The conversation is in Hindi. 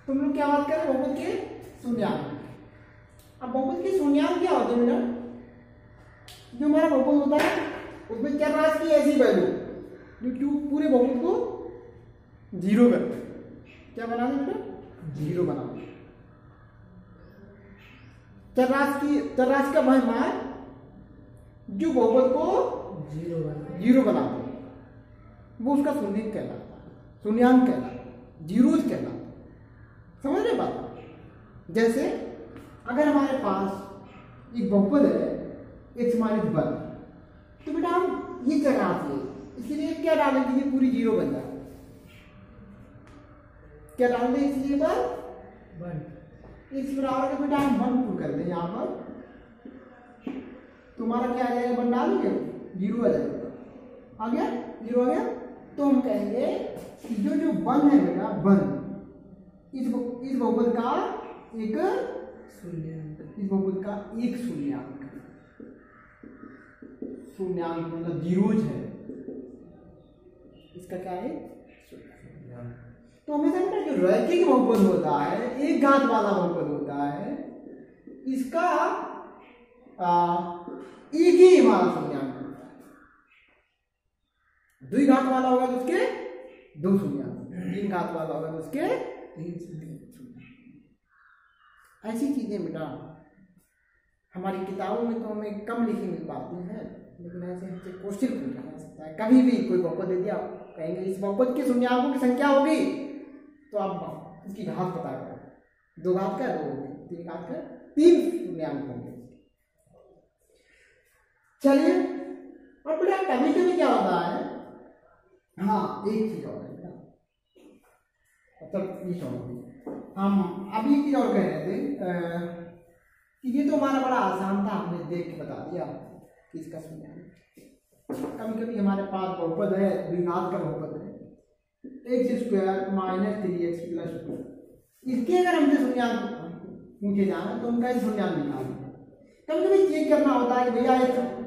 तुम लोग क्या बात कर रहे हो, बहुपद के शून्यांक। अब बहुपद के शून्यांक क्या होते हैं बेटा, जो हमारा बहुपद होता है उसमें क्या राशि की ऐसी वैल्यू जो पूरे बहुपद को जीरो करते हैं। क्या बना दे बेटा, जीरो बना दे। चर राशि का वह मान जो बहुपद को जीरो बना दे वो उसका शून्यंक कहलाता है, शून्यांक कहलाता है, जीरोज कहलाता है। समझ रहे बात। जैसे अगर हमारे पास एक बहुपद है x माइनस 1, तो बेटा हम ये चर राशि है इसलिए क्या डालेंगे, ये पूरी जीरो बन जाए। क्या डाल दें इसलिए पर 1, इस बराबर का बेटा हम 1 पुट कर दें यहाँ पर, तुम्हारा क्या आ जाएगा, 1 डालोगे जीरो आ जाएगा, आ गया जीरो आ गया। तो हम कहेंगे कि जो 1 है बेटा 1 इस बहुपद का एक शून्यांक, इस बहुपद का एक शून्यांक, शून्यांक मतलब जीरोज है, इसका क्या है शून्यांक। तो हमेशा जो रैखिक बहुपद होता है, एक घात वाला बहुपद होता है, इसका एक ही हमारा शून्यांक होता है। द्वि घात वाला होगा तो उसके दो शून्यांक, तीन घात वाला होगा तो उसके तीन शून्यांक। ऐसी चीजें बेटा हमारी किताबों में तो हमें कम लिखी मिल पाती हैं, लेकिन ऐसे हमसे क्वेश्चन पूछा जा सकता है। कभी भी कोई बहुपद दे दिया, कहेंगे इस बहुपद के शून्यांकों की संख्या होगी, तो आप इसकी घात पता करें, 2 घात का 2 होगी, 3 घात का 3 शून्यांक होंगे। चलिए और बेटा कभी कभी क्या होता है, हाँ एक चीज और है मतलब ये होगी, हम अभी एक चीज और कह रहे थे कि ये तो हमारा बड़ा आसान था, हमने देख के बता दिया कि इसका शून्यांक। कभी कभी हमारे पास बहुपद है, द्विघात का बहुपद है, x square minus 3x plus 2, इसके अगर हमसे शून्यांक पूछे जाए तो उनका शून्यांक निकालें। कभी कभी चेक करना होता है कि भैया